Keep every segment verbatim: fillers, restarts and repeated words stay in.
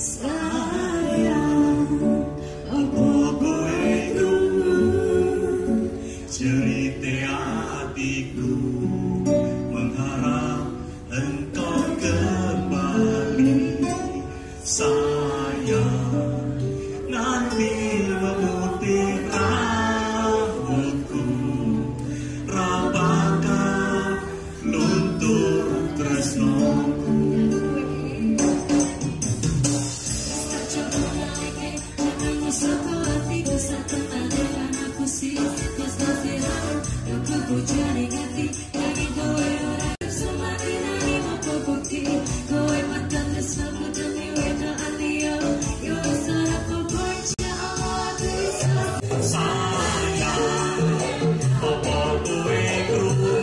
Sayang, apa kowe krungu cerita hatiku, mengharap engkau kembali. Sayang, nanti memutih rambutku, rapatkan luntur tresnoku. Satu hatiku satu tangan aku sih terus tersiram aku bujani hati dari kowe orang semakin hari mau bukti kowe mantan tersaku demi weda alio yo sarap percaya Allah bisa sayang apa kowe krungu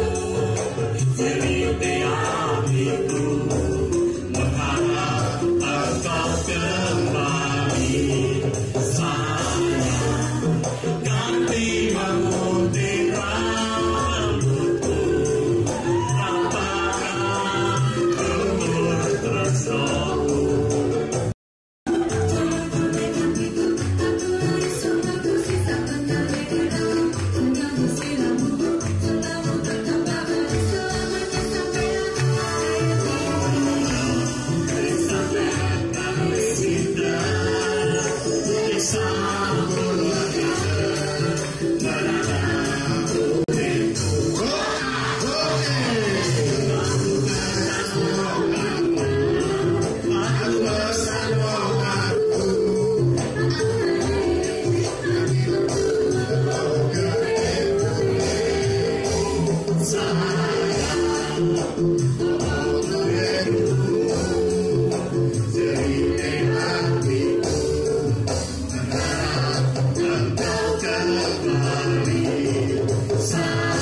cerita hatiku, mengharap engkau kembali. Ganti memutih rambutku, rapatkan luntur tresnoku. Sayang,